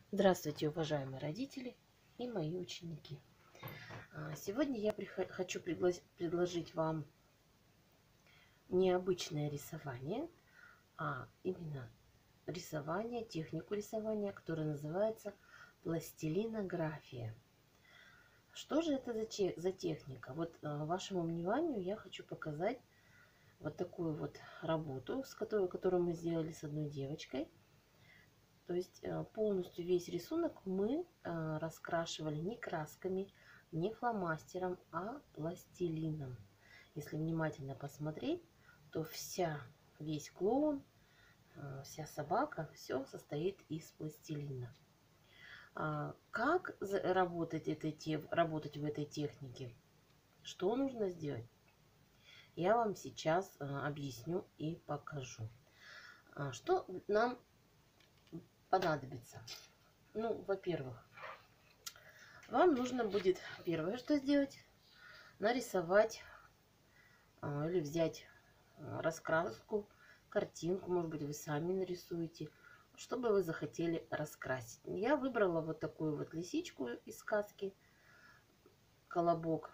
Здравствуйте, уважаемые родители и мои ученики. Сегодня я хочу предложить вам необычное рисование, а именно рисование, технику рисования, которая называется пластилинография. Что же это за техника? Вот вашему вниманию я хочу показать вот такую вот работу, которую мы сделали с одной девочкой. То есть полностью весь рисунок мы раскрашивали не красками, не фломастером, а пластилином. Если внимательно посмотреть, то весь клоун, вся собака, все состоит из пластилина. Как работать в этой технике? Что нужно сделать? Я вам сейчас объясню и покажу. Что нам понадобится? Ну, во-первых, вам нужно будет первое, что сделать, нарисовать или взять раскраску, картинку, может быть, вы сами нарисуете, что бы вы захотели раскрасить. Я выбрала вот такую вот лисичку из сказки «Колобок»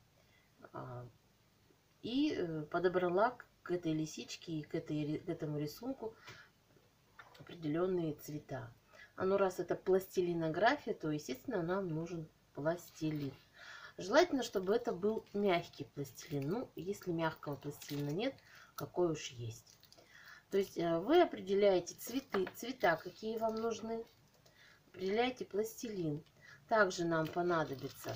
и подобрала к этой лисичке и к этому рисунку определенные цвета. Раз это пластилинография, то, естественно, нам нужен пластилин. Желательно, чтобы это был мягкий пластилин. Ну, если мягкого пластилина нет, какой уж есть. То есть вы определяете цвета, какие вам нужны. Определяете пластилин. Также нам понадобятся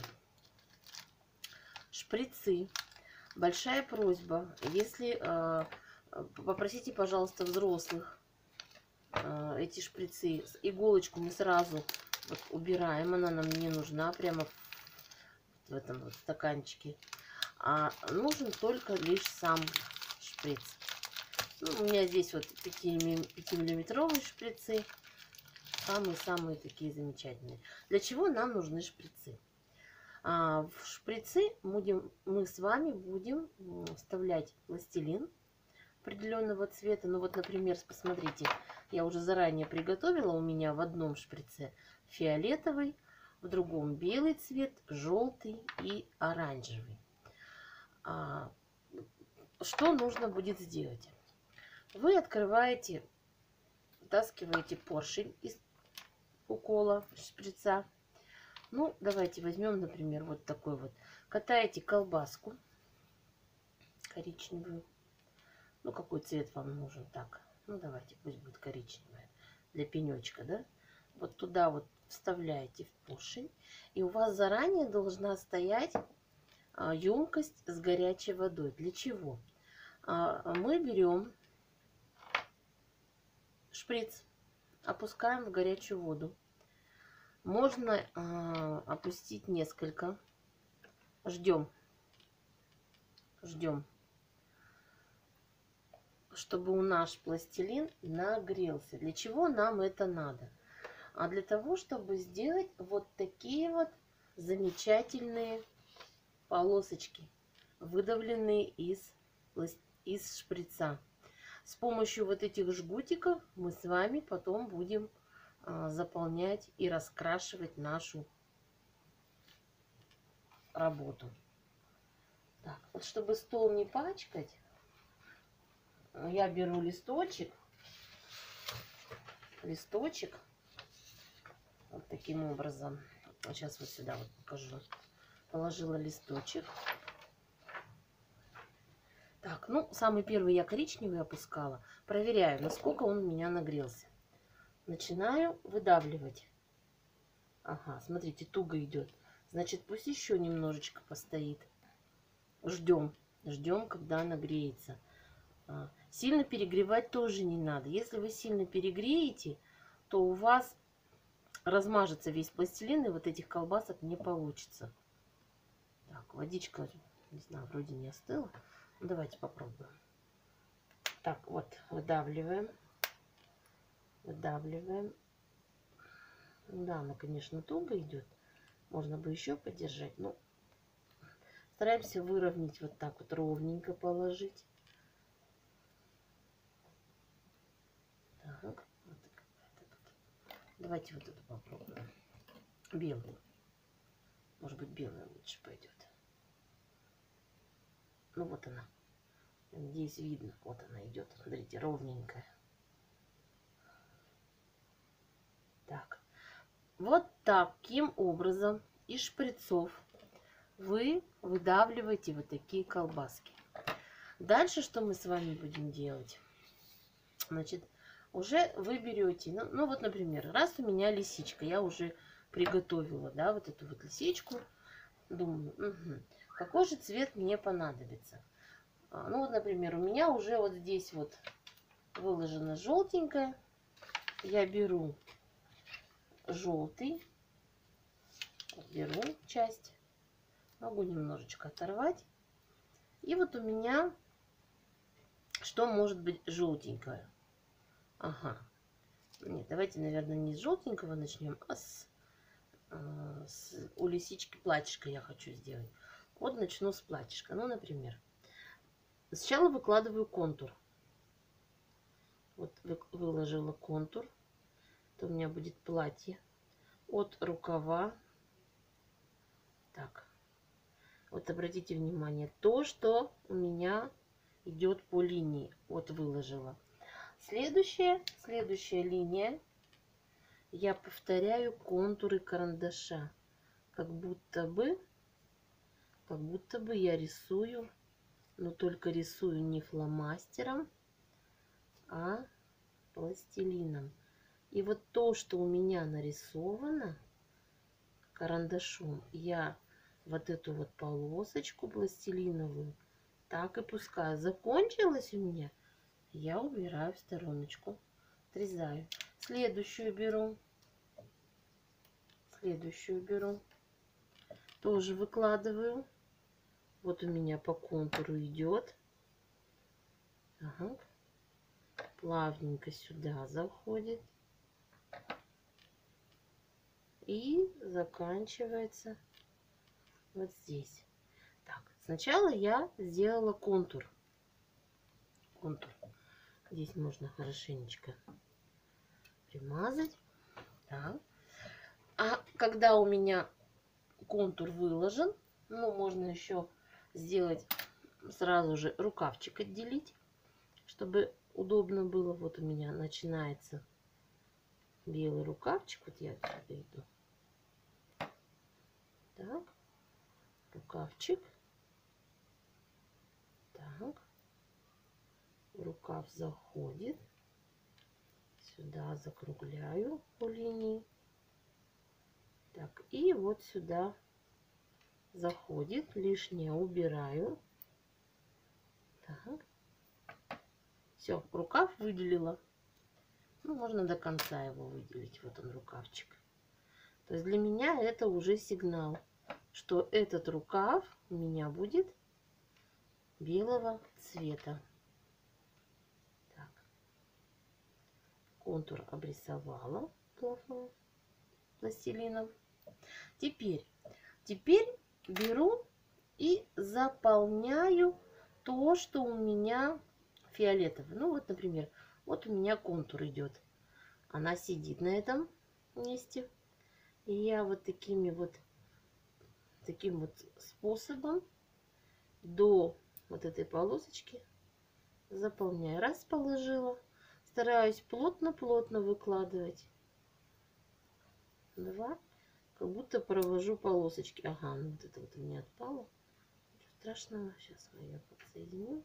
шприцы. Большая просьба, если попросите, пожалуйста, взрослых эти шприцы. Иголочку мы сразу вот убираем, она нам не нужна прямо в этом вот стаканчике. А нужен только лишь сам шприц. Ну, у меня здесь вот 5-миллиметровые шприцы. Самые-самые такие замечательные. Для чего нам нужны шприцы? В шприцы мы с вами будем вставлять пластилин определенного цвета. Ну вот, например, посмотрите, я уже заранее приготовила. У меня в одном шприце фиолетовый, в другом белый цвет, желтый и оранжевый. Что нужно будет сделать? Вы открываете, вытаскиваете поршень из укола шприца. Ну, давайте возьмем, например, вот такой вот. Катаете колбаску коричневую. Ну, какой цвет вам нужен? Так, ну, давайте, пусть будет коричневая. Для пенечка, да? Вот туда вот вставляете в поршень. И у вас заранее должна стоять емкость с горячей водой. Для чего? Мы берем шприц, опускаем в горячую воду. Можно опустить несколько. Ждем, чтобы наш пластилин нагрелся. Для чего нам это надо? Для того, чтобы сделать вот такие вот замечательные полосочки, выдавленные из шприца. С помощью вот этих жгутиков мы с вами потом будем заполнять и раскрашивать нашу работу. Так, вот чтобы стол не пачкать, я беру листочек, вот таким образом. Сейчас вот сюда вот покажу. Положила листочек. Так, ну, самый первый я коричневый опускала. Проверяю, насколько он у меня нагрелся. Начинаю выдавливать. Ага, смотрите, туго идет. Значит, пусть еще немножечко постоит. Ждем, когда нагреется. Сильно перегревать тоже не надо. Если вы сильно перегреете, то у вас размажется весь пластилин, и вот этих колбасок не получится. Так, водичка, не знаю, вроде не остыла. Ну, давайте попробуем. Так, вот, выдавливаем. Да, она, конечно, туго идет. Можно бы еще подержать, но стараемся выровнять, вот так вот ровненько положить. Так, вот Давайте вот эту попробуем. Белую. Может быть, белая лучше пойдет. Ну вот она. Здесь видно. Вот она идет. Смотрите, ровненькая. Так. Вот таким образом из шприцов вы выдавливаете вот такие колбаски. Дальше что мы с вами будем делать? Значит, уже вы берете, ну вот, например, раз у меня лисичка, я уже приготовила, да, вот эту вот лисичку. Думаю, какой же цвет мне понадобится? Ну вот, например, у меня уже вот здесь вот выложено желтенькое. Я беру желтый, беру часть, могу немножечко оторвать. И вот у меня что может быть желтенькое? Ага. Нет, давайте, наверное, не с желтенького начнем, а у лисички платьишко я хочу сделать. Вот начну с платьишка. Ну, например, сначала выкладываю контур. Вот выложила контур. То у меня будет платье от рукава. Так. Вот обратите внимание, то, что у меня идет по линии. Вот выложила. Следующая линия. Я повторяю контуры карандаша. Как будто бы я рисую, но только рисую не фломастером, а пластилином. И вот то, что у меня нарисовано карандашом, я вот эту вот полосочку пластилиновую так и пускаю. Закончилось у меня, я убираю в стороночку, отрезаю. Следующую беру. Тоже выкладываю. Вот у меня по контуру идет. Ага. Плавненько сюда заходит. И заканчивается вот здесь. Так, сначала я сделала контур. Здесь можно хорошенечко примазать. Так. А когда у меня контур выложен, ну, можно еще сделать сразу же рукавчик отделить, чтобы удобно было. Вот у меня начинается белый рукавчик. Вот я отсюда иду. Так, рукавчик. Так, рукав заходит. Сюда закругляю по линии. Так, и вот сюда заходит. Лишнее убираю. Так. Все, рукав выделила. Ну, можно до конца его выделить. Вот он, рукавчик. То есть для меня это уже сигнал, что этот рукав у меня будет белого цвета. Так. Контур обрисовала пластилином. Теперь беру и заполняю то, что у меня фиолетовый. Ну вот, например, вот у меня контур идет. Она сидит на этом месте. И я вот таким вот способом до вот этой полосочки заполняю. Раз положила. Стараюсь плотно-плотно выкладывать. Два. Как будто провожу полосочки. Ага, ну вот это вот у меня отпало. Ничего страшного. Сейчас я подсоединю.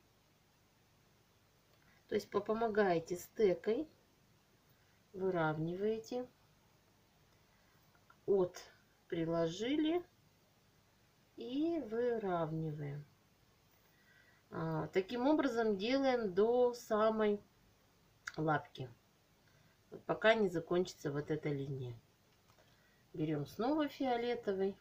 То есть помогаете стекой. Выравниваете. От приложили. И выравниваем. Таким образом делаем до самой лапки. Вот пока не закончится вот эта линия. Берем снова фиолетовый.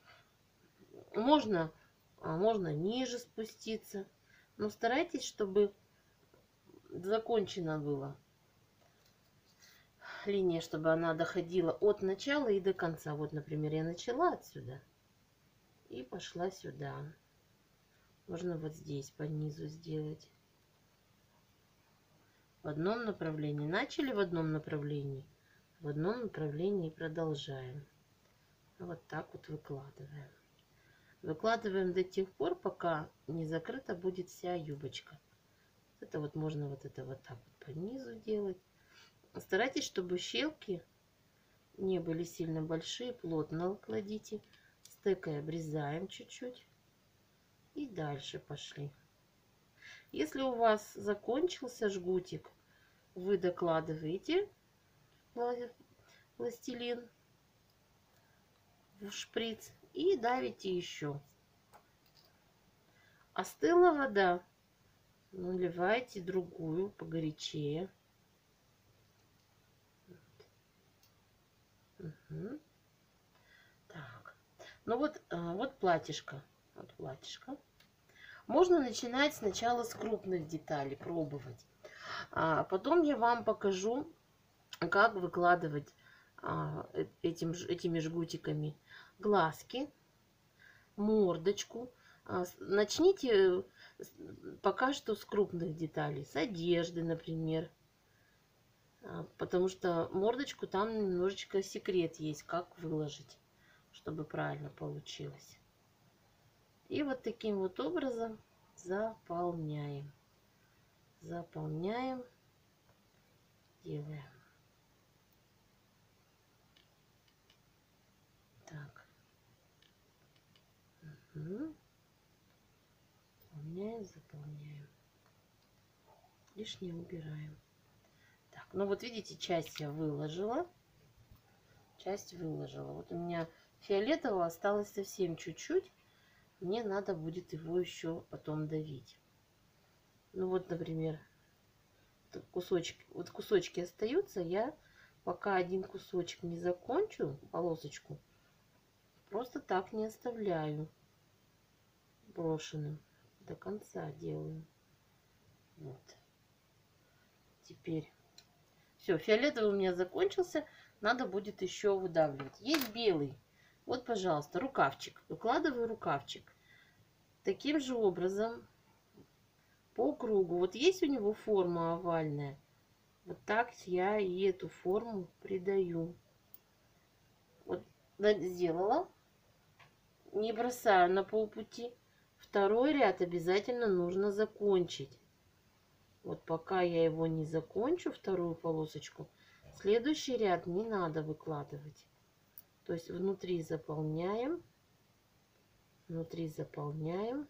Можно ниже спуститься. Но старайтесь, чтобы закончена была линия, чтобы она доходила от начала и до конца. Вот, например, я начала отсюда и пошла сюда. Можно вот здесь по низу сделать. В одном направлении. Начали в одном направлении, В одном направлении продолжаем. Вот так вот выкладываем. Выкладываем до тех пор, пока не закрыта будет вся юбочка. Это вот можно вот это вот так вот по низу делать. Старайтесь, чтобы щелки не были сильно большие, плотно кладите. Стекой обрезаем чуть-чуть. И дальше пошли. Если у вас закончился жгутик, вы докладываете пластилин в шприц и давите еще. Остыла вода, наливайте другую, погорячее. Угу. Так, ну вот, вот платьишко. Вот платьишко. Можно начинать сначала с крупных деталей, пробовать. А потом я вам покажу, как выкладывать этими жгутиками глазки, мордочку. Начните пока что с крупных деталей, с одежды, например. Потому что мордочку там немножечко секрет есть, как выложить, чтобы правильно получилось. И вот таким вот образом заполняем. Заполняем, делаем. Так. Угу. Заполняем, заполняем. Лишнее убираем. Так, ну вот видите, часть я выложила. Часть выложила. Вот у меня фиолетового осталось совсем чуть-чуть. Мне надо будет его еще потом давить. Ну вот, например, кусочки остаются. Я пока один кусочек не закончу, полосочку, просто так не оставляю брошенным. До конца делаю. Вот. Теперь все, фиолетовый у меня закончился. Надо будет еще выдавливать. Есть белый. Вот, пожалуйста, рукавчик. Выкладываю рукавчик. Таким же образом по кругу. Вот есть у него форма овальная. Вот так я и эту форму придаю. Вот сделала. Не бросаю на полпути. Второй ряд обязательно нужно закончить. Вот пока я его не закончу, вторую полосочку, следующий ряд не надо выкладывать. То есть внутри заполняем. Внутри заполняем.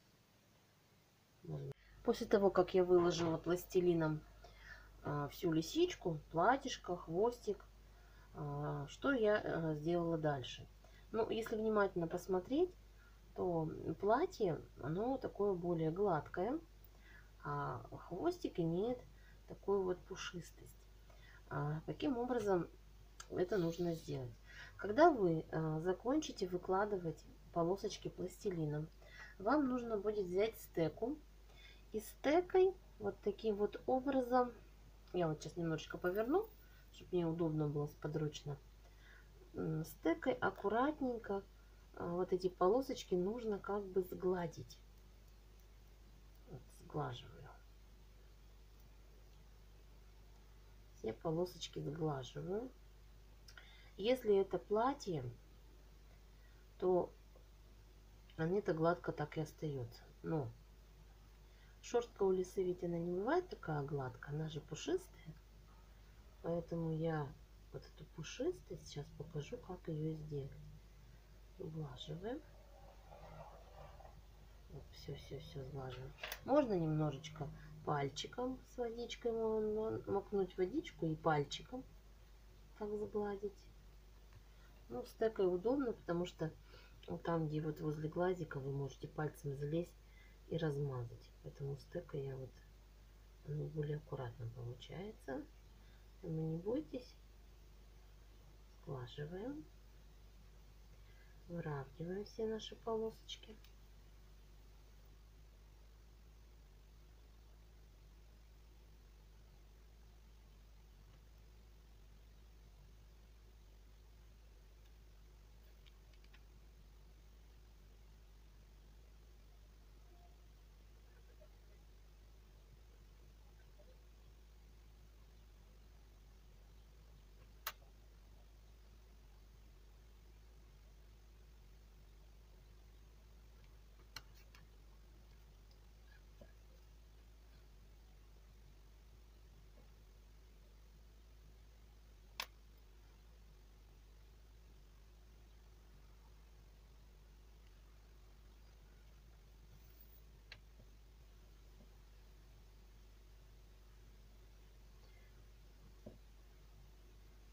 После того, как я выложила пластилином всю лисичку, платьишко, хвостик, что я сделала дальше? Ну, если внимательно посмотреть, то платье, оно такое более гладкое, а хвостик имеет такую вот пушистость. Каким образом это нужно сделать? Когда вы закончите выкладывать полосочки пластилином, вам нужно будет взять стеку и стекой вот таким вот образом, я вот сейчас немножечко поверну, чтобы мне удобно было подручно, стекой аккуратненько вот эти полосочки нужно как бы сгладить. Вот, сглаживаю. Все полосочки сглаживаю. Если это платье, то они-то гладко так и остается. Но шерстка у лисы ведь она не бывает такая гладкая, она же пушистая. Поэтому я вот эту пушистость сейчас покажу, как ее сделать. Сглаживаем. Вот, все сглаживаем. Можно немножечко пальчиком с водичкой макнуть водичку и пальчиком так сгладить. Ну, стекой удобно, потому что вот там, где вот возле глазика, вы можете пальцем залезть и размазать. Поэтому стекой я вот, оно более аккуратно получается. Вы не бойтесь. Сглаживаем. Выравниваем все наши полосочки.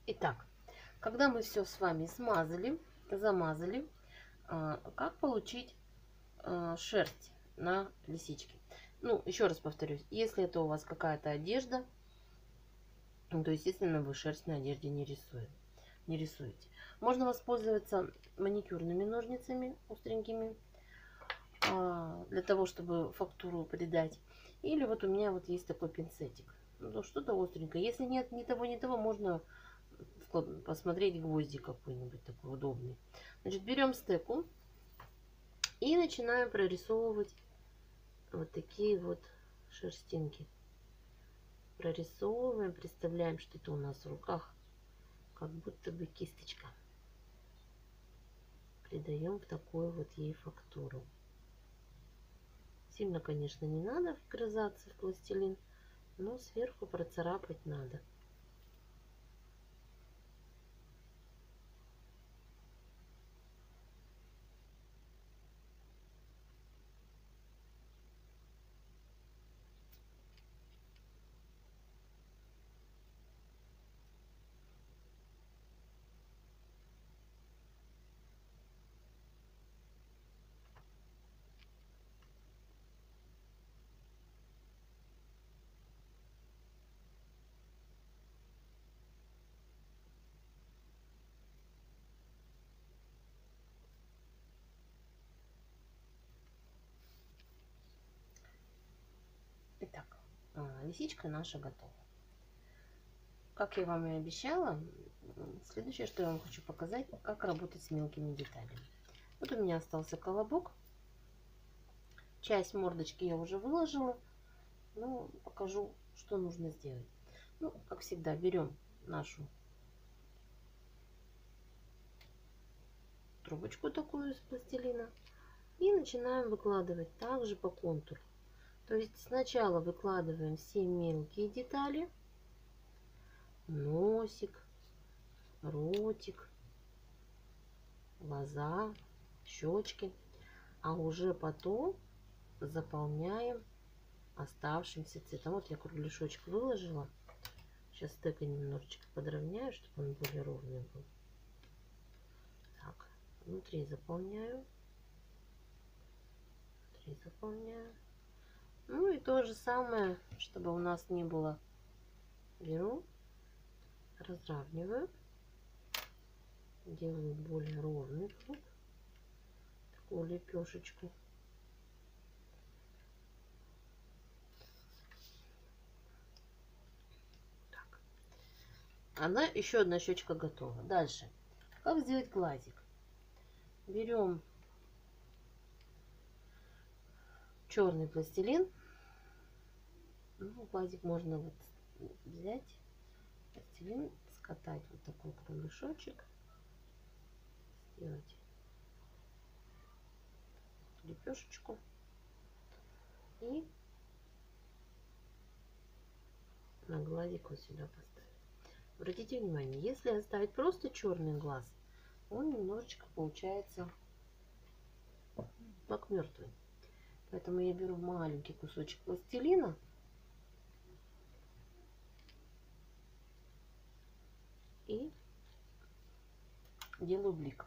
Итак, когда мы все с вами смазали, замазали, как получить шерсть на лисичке? Ну, еще раз повторюсь, если это у вас какая-то одежда, то, естественно, вы шерсть на одежде не рисуете. Можно воспользоваться маникюрными ножницами остренькими, для того, чтобы фактуру придать. Или вот у меня вот есть такой пинцетик. Ну, что-то остренькое. Если нет ни того, ни того, можно посмотреть гвозди какой-нибудь такой удобный. Значит, берем стеку и начинаем прорисовывать вот такие вот шерстинки. Прорисовываем, представляем, что это у нас в руках, как будто бы кисточка. Придаем в такую вот ей фактуру. Сильно, конечно, не надо вгрызаться в пластилин, но сверху процарапать надо. Итак, лисичка наша готова. Как я вам и обещала, следующее, что я вам хочу показать, как работать с мелкими деталями. Вот у меня остался колобок. Часть мордочки я уже выложила. Но покажу, что нужно сделать. Ну, как всегда, берем нашу трубочку такую из пластилина и начинаем выкладывать также по контуру. То есть сначала выкладываем все мелкие детали. Носик, ротик, глаза, щечки. А уже потом заполняем оставшимся цветом. Вот я кругляшочек выложила. Сейчас стекой немножечко подровняю, чтобы он более ровный был. Так, внутри заполняю. Внутри заполняю. Ну и то же самое, чтобы у нас не было. Беру, разравниваю. Делаю более ровный круг. Такую лепешечку. Так. Еще одна щечка готова. Дальше. Как сделать глазик? Берем черный пластилин. Ну, глазик можно вот взять, пластилин, скатать вот такой кругляшочек, сделать лепешечку и на глазик вот сюда поставить. Обратите внимание, если оставить просто черный глаз, он немножечко получается как мертвый. Поэтому я беру маленький кусочек пластилина и делаю блик.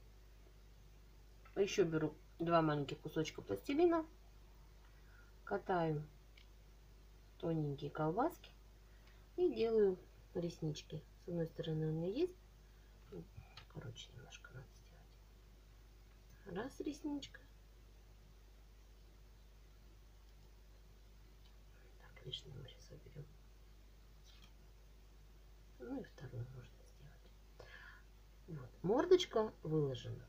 Еще беру 2 маленьких кусочка пластилина, катаю тоненькие колбаски и делаю реснички. С одной стороны у меня есть, короче, немножко надо сделать. Раз ресничка. Так, лишний вырез уберем. Ну и вторую можно сделать. Вот. Мордочка выложена.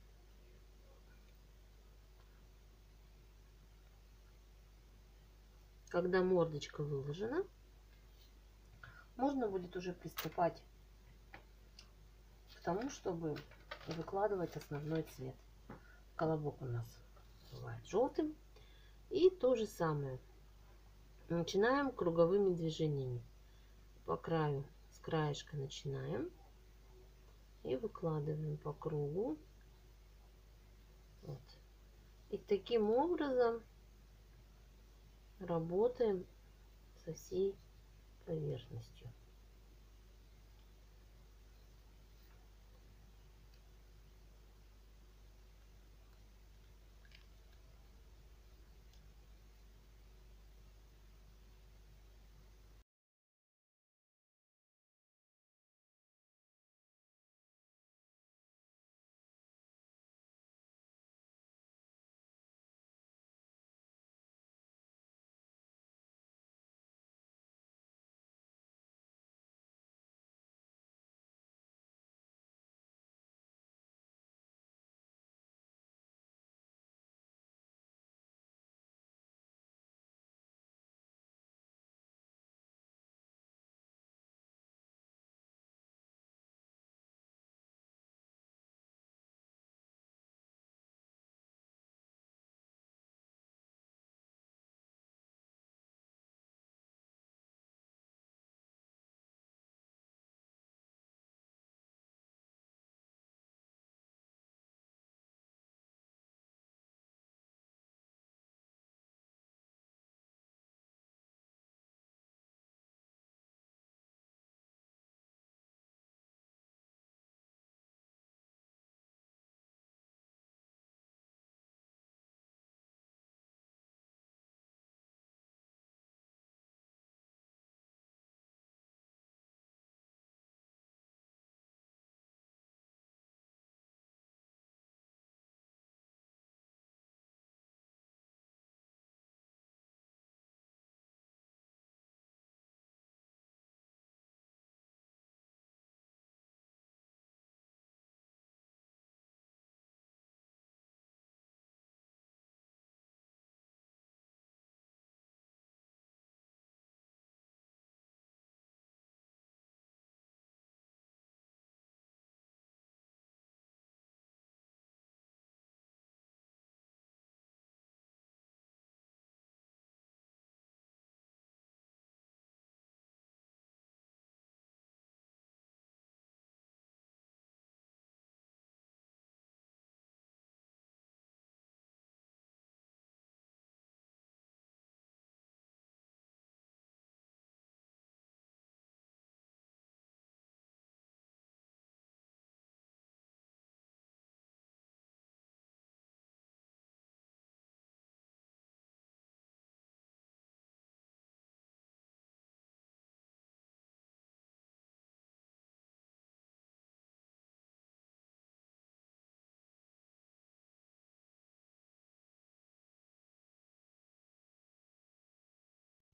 Когда мордочка выложена, можно будет уже приступать к тому, чтобы выкладывать основной цвет. Колобок у нас бывает желтым. И то же самое. Начинаем круговыми движениями. По краю, с краешка начинаем. И выкладываем по кругу. Вот. И таким образом работаем со всей поверхностью.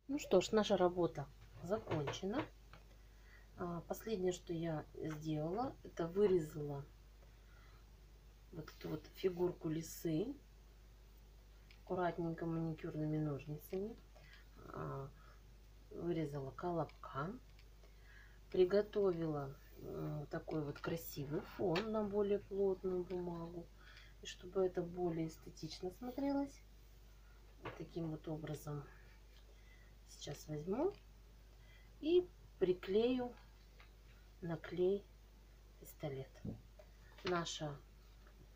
Ну что ж, наша работа закончена. Последнее, что я сделала, это вырезала вот эту вот фигурку лисы аккуратненько маникюрными ножницами. Вырезала колобка. Приготовила такой вот красивый фон на более плотную бумагу. И чтобы это более эстетично смотрелось, вот таким вот образом сейчас возьму и приклею на клей пистолет. Наша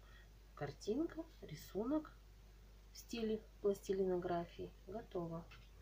картинка, рисунок в стиле пластилинографии готова.